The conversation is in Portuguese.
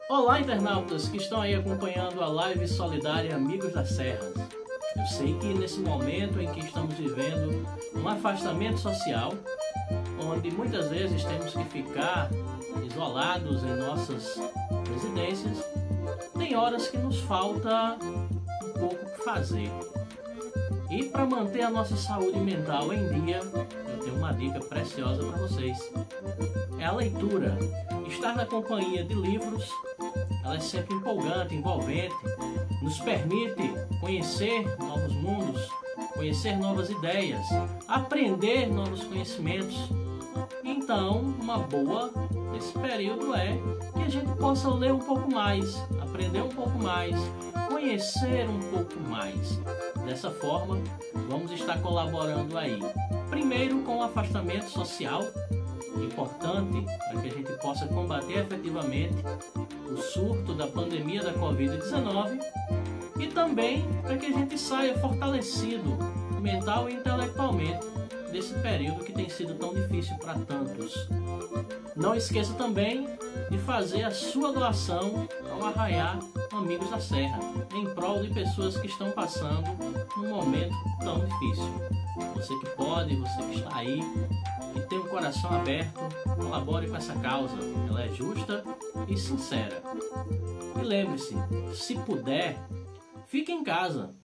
Olá, internautas que estão aí acompanhando a live solidária Amigos das Serras. Eu sei que nesse momento em que estamos vivendo um afastamento social, onde muitas vezes temos que ficar isolados em nossas residências, tem horas que nos falta um pouco o que fazer. E para manter a nossa saúde mental em dia, eu tenho uma dica preciosa para vocês. É a leitura. Estar na companhia de livros, ela é sempre empolgante, envolvente, nos permite conhecer novos mundos, conhecer novas ideias, aprender novos conhecimentos. Então, uma boa nesse período é que a gente possa ler um pouco mais, aprender um pouco mais, conhecer um pouco mais. Dessa forma, vamos estar colaborando aí. Primeiro com o afastamento social, importante para que a gente possa combater efetivamente o surto da pandemia da Covid-19 e também para que a gente saia fortalecido mental e intelectualmente desse período que tem sido tão difícil para tantos. Não esqueça também de fazer a sua doação ao Arraiá Amigos da Serra, em prol de pessoas que estão passando um momento tão difícil. Você que pode, você que está aí, que tem um coração aberto, colabore com essa causa. Ela é justa e sincera. E lembre-se, se puder, fique em casa.